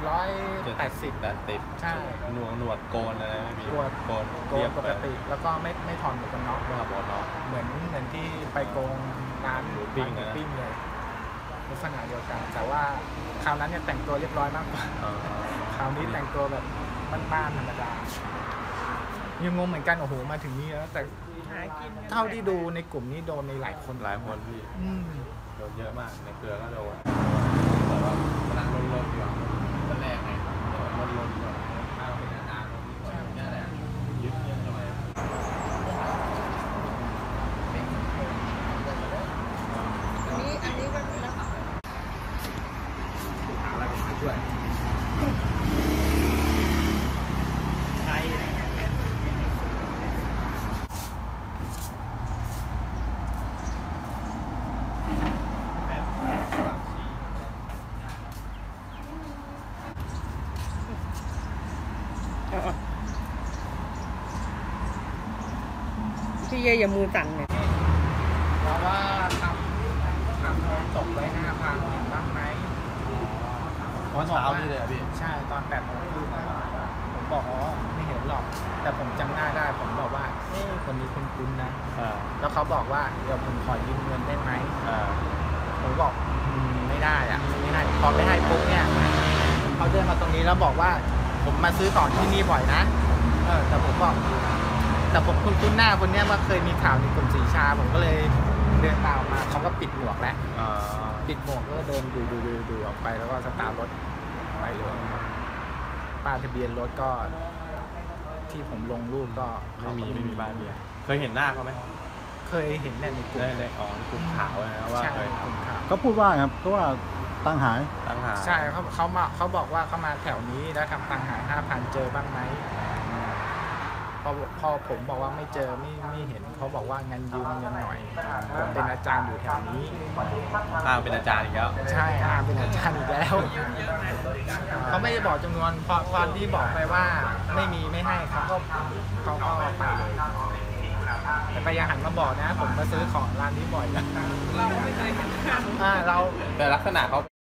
180ใช่หนวดโกนอะไรไม่มีโกนปกติแล้วก็ไม่ถอดหมวกกันน็อกเหมือนที่ไปโกงร้านหมูปิ้งเลยลักษณะเดียวกันแต่ว่าคราวนั้นเนี่ยแต่งตัวเรียบร้อยมากกว่าคราวนี้แต่งตัวแบบบ้านๆธรรมดายังงงเหมือนกันโอ้โหมาถึงนี่แล้วแต่เท่าที่ดูในกลุ่มนี้โดนในหลายคนพี่โดนเยอะมากในเครือก็โดนแต่ว่ากำลังลนอยู่ตอนแรกไงลนอยู่ข้าวเป็นนานๆนี่แหละยึดหน่อยอันนี้ก็แล้วอะไรมาช่วยพี่อย่ามือสั่นเลยเพราะว่าทำตกไว้5,000เห็นบ้างไหมตอนเช้านี่เลยอ่ะพี่ใช่ตอน8 โมงผมบอกไม่เห็นหรอกแต่ผมจำหน้าได้ผมบอกว่าคนนี้คุ้นๆนะแล้วเขาบอกว่าเดี๋ยวผมขอยืมเงินได้ไหมผมบอกไม่ได้อะไม่ได้พอไม่ให้ปุ๊บเนี่ยเขาเดินมาตรงนี้แล้วบอกว่าผมมาซื้อของที่นี่บ่อยนะแต่ผมบอกแต่ผมคุ้นหน้าคนนี้ว่าเคยมีข่าวในกลุ่มสีชาผมก็เลยเดินตามมาเขาก็ปิดหมวกแล้วปิดหมวกก็เดินดูออกไปแล้วก็สตาร์ทรถไปเลยป้ายทะเบียนรถก็ที่ผมลงรูปก็ไม่มีป้ายทะเบียนเคยเห็นหน้าเขาไหมเคยเห็นในกลุ่มในกลุ่มขาวนะว่าเคยเขาพูดว่าครับเพราะว่าตังหายใช่เขาบอกว่าเขามาแถวนี้แล้วทำตังหาย5,000เจอบ้างไหมพอผมบอกว่าไม่เจอไม่เห็นเขาบอกว่างั้นยืมเงินหน่อยผมเป็นอาจารย์อยู่แถวนี้เป็นอาจารย์อีกแล้วใช่เป็นอาจารย์อีกแล้วเขาไม่ได้บอกจำนวนพอที่บอกไปว่าไม่มีไม่ให้เขาก็ไปเลยแต่ไปยังหันมาบอกนะผมมาซื้อของร้านนี้บ่อยนะเราไม่เคยเห็นเราแต่ลักษณะเขา